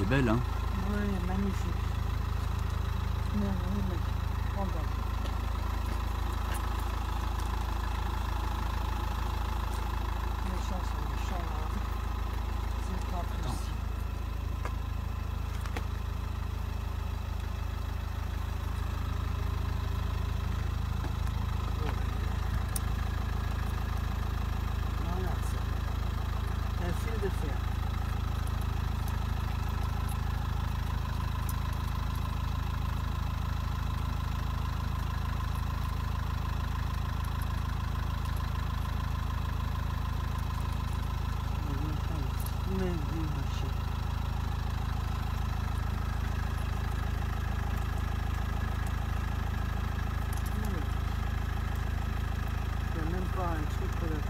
est belle, hein. Oui, magnifique. Merveilleux. Oh, bah. Méchant, c'est méchant, là. C'est pas possible. Voilà, ça. Un fil de fer. Mais du machin. Il n'y a même pas un truc pour le